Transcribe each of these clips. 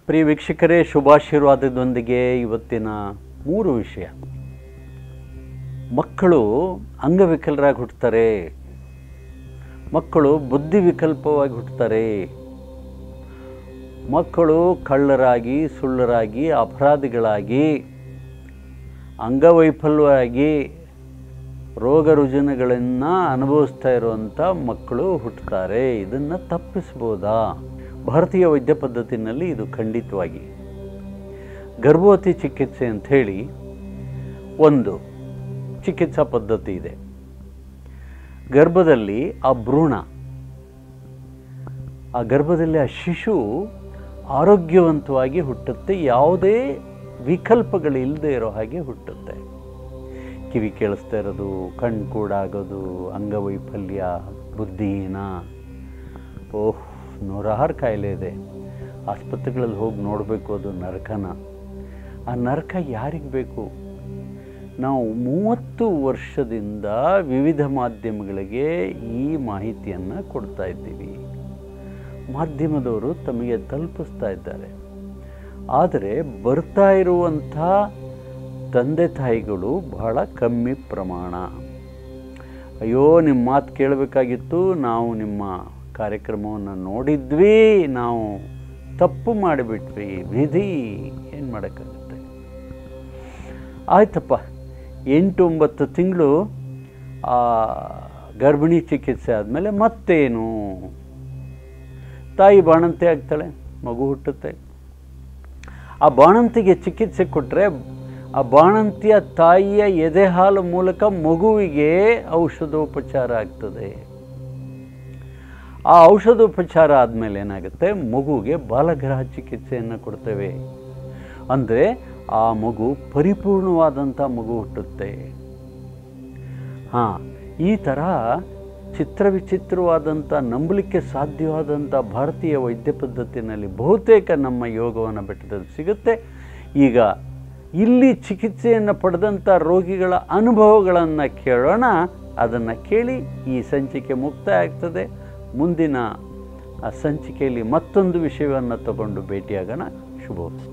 ಪ್ರಿಯ ವೀಕ್ಷಕರೇ, ಶುಭಾಶೀರ್ವಾದದೊಂದಿಗೆ ಇವತ್ತಿನ 3 ವಿಷಯ. ಮಕ್ಕಳು ಅಂಗವಿಕಲರಾಗಿ ಹುಟ್ಟುತ್ತಾರೆ, ಮಕ್ಕಳು ಬುದ್ಧಿ ವಿಕಲ್ಪವಾಗಿ ಹುಟ್ಟುತ್ತಾರೆ, ಮಕ್ಕಳು ಕಳ್ಳರಾಗಿ ಸುಳ್ಳರಾಗಿ ಅಪರಾಧಿಗಳಾಗಿ ಅಂಗವೈಫಲ್ಯವಾಗಿ ರೋಗ ರುಜಿನಗಳನ್ನು ಅನುಭವಿಸ್ತಾ ಇರುವಂಥ ಮಕ್ಕಳು ಹುಟ್ಟುತ್ತಾರೆ. ಇದನ್ನು ತಪ್ಪಿಸ್ಬೋದಾ? ಭಾರತೀಯ ವೈದ್ಯ ಪದ್ಧತಿನಲ್ಲಿ ಇದು ಖಂಡಿತವಾಗಿ ಗರ್ಭವತಿ ಚಿಕಿತ್ಸೆ ಅಂಥೇಳಿ ಒಂದು ಚಿಕಿತ್ಸಾ ಪದ್ಧತಿ ಇದೆ. ಗರ್ಭದಲ್ಲಿ ಆ ಭ್ರೂಣ, ಆ ಗರ್ಭದಲ್ಲಿ ಆ ಶಿಶು ಆರೋಗ್ಯವಂತವಾಗಿ ಹುಟ್ಟುತ್ತೆ, ಯಾವುದೇ ವಿಕಲ್ಪಗಳಿಲ್ಲದೆ ಇರೋ ಹಾಗೆ ಹುಟ್ಟುತ್ತೆ. ಕಿವಿ ಕೇಳಿಸ್ತಾ ಇರೋದು, ಕಣ್ಣು ಕೂಡಾಗೋದು, ಅಂಗವೈಫಲ್ಯ, ಬುದ್ಧಿಹೀನ, ನೂರಾರು ಕಾಯಿಲೆ ಇದೆ. ಆಸ್ಪತ್ರೆಗಳಲ್ಲಿ ಹೋಗಿ ನೋಡಬೇಕು, ಅದು ನರಕನ. ಆ ನರಕ ಯಾರಿಗೆ ಬೇಕು? ನಾವು 30 ವರ್ಷದಿಂದ ವಿವಿಧ ಮಾಧ್ಯಮಗಳಿಗೆ ಈ ಮಾಹಿತಿಯನ್ನು ಕೊಡ್ತಾ ಇದ್ದೀವಿ. ಮಾಧ್ಯಮದವರು ತಮಗೆ ತಲುಪಿಸ್ತಾ ಇದ್ದಾರೆ. ಆದರೆ ಬರ್ತಾ ಇರುವಂಥ ತಂದೆ ತಾಯಿಗಳು ಬಹಳ ಕಮ್ಮಿ ಪ್ರಮಾಣ. ಅಯ್ಯೋ, ನಿಮ್ಮ ಮಾತು ಕೇಳಬೇಕಾಗಿತ್ತು, ನಾವು ನಿಮ್ಮ ಕಾರ್ಯಕ್ರಮವನ್ನು ನೋಡಿದ್ವಿ, ನಾವು ತಪ್ಪು ಮಾಡಿಬಿಟ್ವಿ, ವಿಧಿ ಏನು ಮಾಡೋಕ್ಕಾಗುತ್ತೆ? ಆಯ್ತಪ್ಪ, 8-9 ತಿಂಗಳು ಗರ್ಭಿಣಿ ಚಿಕಿತ್ಸೆ ಆದಮೇಲೆ ಮತ್ತೇನು? ತಾಯಿ ಬಾಣಂತಿ ಆಗ್ತಾಳೆ, ಮಗು ಹುಟ್ಟುತ್ತೆ. ಆ ಬಾಣಂತಿಗೆ ಚಿಕಿತ್ಸೆ ಕೊಟ್ಟರೆ ಆ ಬಾಣಂತಿಯ ತಾಯಿಯ ಎದೆ ಹಾಲು ಮೂಲಕ ಮಗುವಿಗೆ ಔಷಧೋಪಚಾರ ಆಗ್ತದೆ. ಆ ಔಷಧೋಪಚಾರ ಆದಮೇಲೆ ಏನಾಗುತ್ತೆ? ಮಗುವಿಗೆ ಬಾಲಗ್ರಹ ಚಿಕಿತ್ಸೆಯನ್ನು ಕೊಡ್ತೇವೆ. ಅಂದರೆ ಆ ಮಗು ಪರಿಪೂರ್ಣವಾದಂಥ ಮಗು ಹುಟ್ಟುತ್ತೆ. ಈ ಥರ ಚಿತ್ರವಿಚಿತ್ರವಾದಂಥ, ನಂಬಲಿಕ್ಕೆ ಸಾಧ್ಯವಾದಂಥ ಭಾರತೀಯ ವೈದ್ಯ ಪದ್ಧತಿಯಲ್ಲಿ ಬಹುತೇಕ ನಮ್ಮ ಯೋಗವನ ಬೆಟ್ಟದಲ್ಲಿ ಸಿಗುತ್ತೆ. ಈಗ ಇಲ್ಲಿ ಚಿಕಿತ್ಸೆಯನ್ನು ಪಡೆದಂಥ ರೋಗಿಗಳ ಅನುಭವಗಳನ್ನು ಕೇಳೋಣ. ಅದನ್ನು ಕೇಳಿ ಈ ಸಂಚಿಕೆ ಮುಕ್ತಾಯ ಆಗ್ತದೆ. ಮುಂದಿನ ಸಂಚಿಕೆಯಲ್ಲಿ ಮತ್ತೊಂದು ವಿಷಯವನ್ನು ತಗೊಂಡು ಭೇಟಿಯಾಗೋಣ. ಶುಭವಸ್ತು.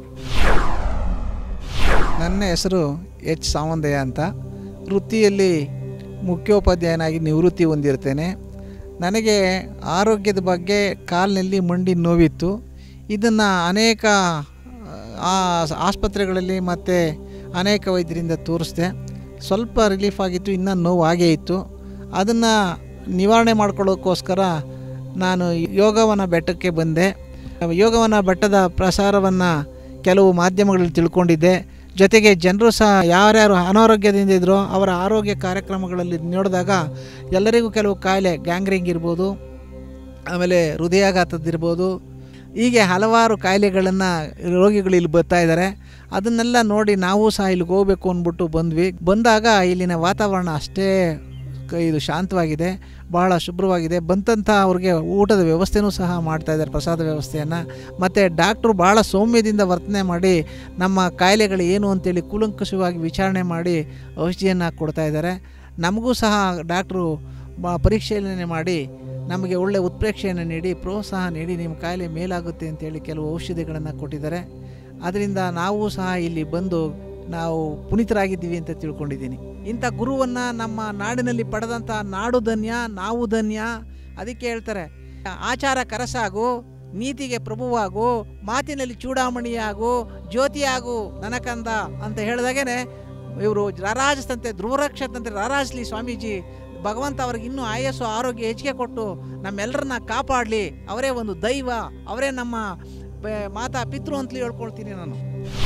ನನ್ನ ಹೆಸರು ಎಚ್ ಸಾವಂದಯ್ಯ ಅಂತ. ವೃತ್ತಿಯಲ್ಲಿ ಮುಖ್ಯೋಪಾಧ್ಯಾಯನಾಗಿ ನಿವೃತ್ತಿ ಹೊಂದಿರ್ತೇನೆ. ನನಗೆ ಆರೋಗ್ಯದ ಬಗ್ಗೆ ಕಾಲಿನಲ್ಲಿ ಮಂಡಿ ನೋವಿತ್ತು. ಇದನ್ನು ಅನೇಕ ಆಸ್ಪತ್ರೆಗಳಲ್ಲಿ ಮತ್ತು ಅನೇಕ ವೈದ್ಯರಿಂದ ತೋರಿಸಿದೆ. ಸ್ವಲ್ಪ ರಿಲೀಫ್ ಆಗಿತ್ತು, ಇನ್ನೂ ನೋವು ಆಗೇ ಇತ್ತು. ಅದನ್ನು ನಿವಾರಣೆ ಮಾಡ್ಕೊಳ್ಳೋಕ್ಕೋಸ್ಕರ ನಾನು ಯೋಗವನ ಬೆಟ್ಟಕ್ಕೆ ಬಂದೆ. ಯೋಗವನ ಬೆಟ್ಟದ ಪ್ರಸಾರವನ್ನು ಕೆಲವು ಮಾಧ್ಯಮಗಳಲ್ಲಿ ತಿಳ್ಕೊಂಡಿದ್ದೆ. ಜೊತೆಗೆ ಜನರು ಸಹ ಯಾರ್ಯಾರು ಅನಾರೋಗ್ಯದಿಂದ ಇದ್ದರೋ ಅವರ ಆರೋಗ್ಯ ಕಾರ್ಯಕ್ರಮಗಳಲ್ಲಿ ನೋಡಿದಾಗ ಎಲ್ಲರಿಗೂ ಕೆಲವು ಕಾಯಿಲೆ, ಗ್ಯಾಂಗ್ರಿಂಗ್ ಇರ್ಬೋದು, ಆಮೇಲೆ ಹೃದಯಾಘಾತದ್ದಿರ್ಬೋದು, ಹೀಗೆ ಹಲವಾರು ಕಾಯಿಲೆಗಳನ್ನು ರೋಗಿಗಳು ಇಲ್ಲಿ ಬರ್ತಾ ಇದ್ದಾರೆ. ಅದನ್ನೆಲ್ಲ ನೋಡಿ ನಾವು ಸಹ ಇಲ್ಲಿಗೆ ಹೋಗಬೇಕು ಅಂದ್ಬಿಟ್ಟು ಬಂದಾಗ ಇಲ್ಲಿನ ವಾತಾವರಣ ಅಷ್ಟೇ ಇದು ಶಾಂತವಾಗಿದೆ, ಬಹಳ ಶುಭ್ರವಾಗಿದೆ. ಬಂದಂಥ ಅವ್ರಿಗೆ ಊಟದ ವ್ಯವಸ್ಥೆನೂ ಸಹ ಮಾಡ್ತಾಯಿದ್ದಾರೆ, ಪ್ರಸಾದ ವ್ಯವಸ್ಥೆಯನ್ನು. ಮತ್ತು ಡಾಕ್ಟ್ರು ಭಾಳ ಸೌಮ್ಯದಿಂದ ವರ್ತನೆ ಮಾಡಿ ನಮ್ಮ ಕಾಯಿಲೆಗಳು ಏನು ಅಂತೇಳಿ ಕೂಲಂಕಷವಾಗಿ ವಿಚಾರಣೆ ಮಾಡಿ ಔಷಧಿಯನ್ನು ಕೊಡ್ತಾಯಿದ್ದಾರೆ. ನಮಗೂ ಸಹ ಡಾಕ್ಟ್ರು ಪರಿಶೀಲನೆ ಮಾಡಿ ನಮಗೆ ಒಳ್ಳೆಯ ಉತ್ಪ್ರೇಕ್ಷೆಯನ್ನು ನೀಡಿ ಪ್ರೋತ್ಸಾಹ ನೀಡಿ ನಿಮ್ಮ ಕಾಯಿಲೆ ಮೇಲಾಗುತ್ತೆ ಅಂತೇಳಿ ಕೆಲವು ಔಷಧಿಗಳನ್ನು ಕೊಟ್ಟಿದ್ದಾರೆ. ಅದರಿಂದ ನಾವು ಸಹ ಇಲ್ಲಿ ಬಂದು ನಾವು ಪುನೀತರಾಗಿದ್ದೀವಿ ಅಂತ ತಿಳ್ಕೊಂಡಿದ್ದೀನಿ. ಇಂಥ ಗುರುವನ್ನು ನಮ್ಮ ನಾಡಿನಲ್ಲಿ ಪಡೆದಂಥ ನಾಡು ಧನ್ಯ, ನಾವು ಧನ್ಯ. ಅದಕ್ಕೆ ಹೇಳ್ತಾರೆ, ಆಚಾರ ಕರಸಾಗು, ನೀತಿಗೆ ಪ್ರಭುವಾಗು, ಮಾತಿನಲ್ಲಿ ಚೂಡಾಮಣಿಯಾಗು, ಜ್ಯೋತಿಯಾಗು ನನಕಂದ ಅಂತ ಹೇಳಿದಾಗೇ ಇವರು ರಾರಾಜಿಸ್ತಂತೆ, ಧ್ರುವರಕ್ಷತಂತೆ ರಾರಾಜಿಸ್ಲಿ ಸ್ವಾಮೀಜಿ. ಭಗವಂತ ಅವ್ರಿಗೆ ಇನ್ನೂ ಆಯಸ್ಸು ಆರೋಗ್ಯ ಹೆಚ್ಚಿಗೆ ಕೊಟ್ಟು ನಮ್ಮೆಲ್ಲರನ್ನ ಕಾಪಾಡಲಿ. ಅವರೇ ಒಂದು ದೈವ, ಅವರೇ ನಮ್ಮ ಮಾತಾ ಪಿತೃ ಅಂತಲೇ ಹೇಳ್ಕೊಳ್ತೀನಿ ನಾನು.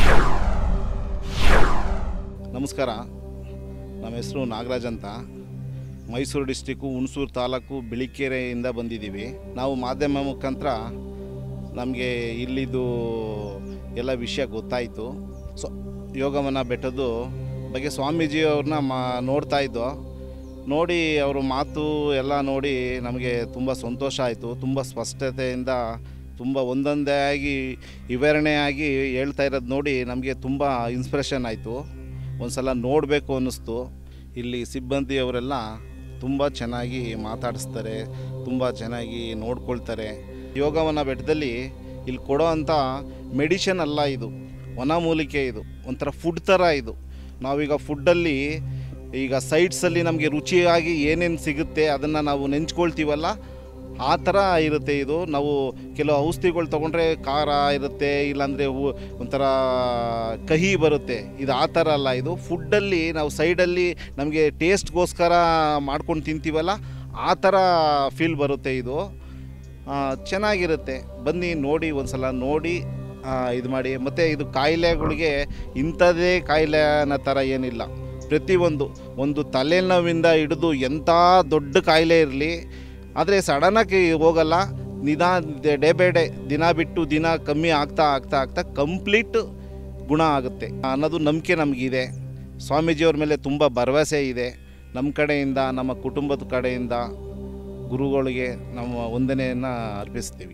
ನಮಸ್ಕಾರ, ನಮ್ಮ ಹೆಸರು ನಾಗರಾಜ್ ಅಂತ. ಮೈಸೂರು ಡಿಸ್ಟಿಕ್ಕು ಹುಣಸೂರು ತಾಲೂಕು ಬಿಳಿಕೆರೆಯಿಂದ ಬಂದಿದ್ದೀವಿ. ನಾವು ಮಾಧ್ಯಮ ಮುಖಾಂತರ ನಮಗೆ ಇಲ್ಲಿದು ಎಲ್ಲ ವಿಷಯ ಗೊತ್ತಾಯಿತು. ಯೋಗವನ ಬೆಟ್ಟದ ಬಗ್ಗೆ ಸ್ವಾಮೀಜಿಯವ್ರನ್ನ ನೋಡ್ತಾ ಇದ್ದೋ. ನೋಡಿ ಅವರ ಮಾತು ಎಲ್ಲ ನೋಡಿ ನಮಗೆ ತುಂಬ ಸಂತೋಷ ಆಯಿತು. ತುಂಬ ಸ್ಪಷ್ಟತೆಯಿಂದ ತುಂಬ ಒಂದೊಂದೇ ಆಗಿ ವಿವರಣೆಯಾಗಿ ಹೇಳ್ತಾ ಇರೋದು ನೋಡಿ ನಮಗೆ ತುಂಬ ಇನ್ಸ್ಪಿರೇಷನ್ ಆಯಿತು. ಒಂದು ಸಲ ನೋಡಬೇಕು ಅನ್ನಿಸ್ತು. ಇಲ್ಲಿ ಸಿಬ್ಬಂದಿಯವರೆಲ್ಲ ತುಂಬ ಚೆನ್ನಾಗಿ ಮಾತಾಡಿಸ್ತಾರೆ, ತುಂಬ ಚೆನ್ನಾಗಿ ನೋಡ್ಕೊಳ್ತಾರೆ. ಯೋಗವನ ಬೆಟ್ಟದಲ್ಲಿ ಇಲ್ಲಿ ಕೊಡೋ ಅಂಥ ಮೆಡಿಷನ್ ಅಲ್ಲ, ಇದು ವನಮೂಲಿಕೆ, ಇದು ಒಂಥರ ಫುಡ್ ಥರ. ಇದು ನಾವೀಗ ಫುಡ್ಡಲ್ಲಿ ಈಗ ಸೈಡ್ಸಲ್ಲಿ ನಮಗೆ ರುಚಿಯಾಗಿ ಏನೇನು ಸಿಗುತ್ತೆ ಅದನ್ನು ನಾವು ನೆಂಚ್ಕೊಳ್ತೀವಲ್ಲ, ಆ ಥರ ಇರುತ್ತೆ ಇದು. ನಾವು ಕೆಲವು ಔಷಧಿಗಳು ತೊಗೊಂಡ್ರೆ ಖಾರ ಇರುತ್ತೆ, ಇಲ್ಲಾಂದರೆ ಒಂಥರ ಕಹಿ ಬರುತ್ತೆ. ಇದು ಆ ಥರ ಅಲ್ಲ. ಇದು ಫುಡ್ಡಲ್ಲಿ ನಾವು ಸೈಡಲ್ಲಿ ನಮಗೆ ಟೇಸ್ಟ್ಗೋಸ್ಕರ ಮಾಡ್ಕೊಂಡು ತಿಂತೀವಲ್ಲ, ಆ ಥರ ಫೀಲ್ ಬರುತ್ತೆ. ಇದು ಚೆನ್ನಾಗಿರುತ್ತೆ. ಬನ್ನಿ ನೋಡಿ, ಒಂದು ಸಲ ನೋಡಿ ಇದು ಮಾಡಿ. ಮತ್ತು ಇದು ಕಾಯಿಲೆಗಳಿಗೆ ಇಂಥದ್ದೇ ಕಾಯಿಲೆ ಅನ್ನೋ ಥರ ಏನಿಲ್ಲ. ಒಂದು ತಲೆನೋವಿಂದ ಹಿಡಿದು ಎಂಥ ದೊಡ್ಡ ಕಾಯಿಲೆ ಇರಲಿ, ಆದರೆ ಸಡನ್ನಾಗಿ ಹೋಗಲ್ಲ. ಡೇ ಬೈ ಡೇ, ದಿನ ಬಿಟ್ಟು ದಿನ ಕಮ್ಮಿ ಆಗ್ತಾ ಆಗ್ತಾ ಆಗ್ತಾ ಕಂಪ್ಲೀಟ್ ಗುಣ ಆಗುತ್ತೆ ಅನ್ನೋದು ನಂಬಿಕೆ ನಮಗಿದೆ. ಸ್ವಾಮೀಜಿಯವ್ರ ಮೇಲೆ ತುಂಬ ಭರವಸೆ ಇದೆ. ನಮ್ಮ ಕಡೆಯಿಂದ, ನಮ್ಮ ಕುಟುಂಬದ ಕಡೆಯಿಂದ ಗುರುಗಳಿಗೆ ನಮ್ಮ ವಂದನೆಯನ್ನು ಅರ್ಪಿಸ್ತೀವಿ.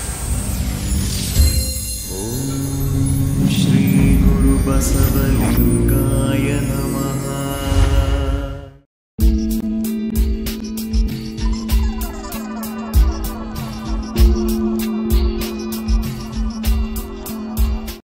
श्री गुरु बसवलिंग